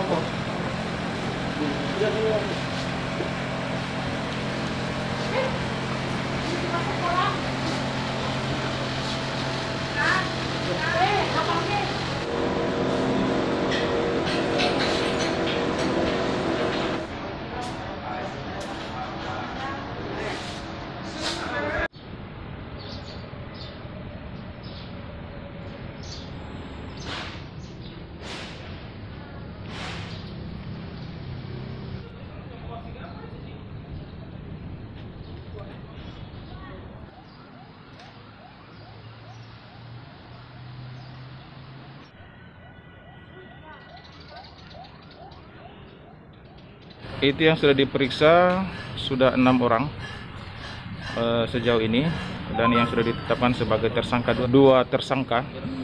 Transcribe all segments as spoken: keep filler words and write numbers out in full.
Itu yang sudah diperiksa sudah enam orang uh, sejauh ini, dan yang sudah ditetapkan sebagai tersangka dua, dua tersangka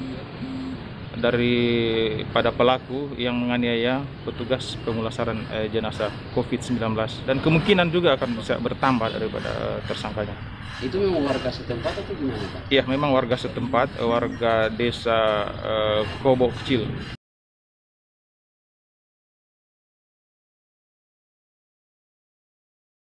daripada pelaku yang menganiaya petugas pemulasaran eh, jenazah COVID sembilan belas, dan kemungkinan juga akan bisa bertambah daripada uh, tersangkanya. Itu memang warga setempat atau gimana, Pak? Iya, memang warga setempat, warga desa uh, Kobo Kecil.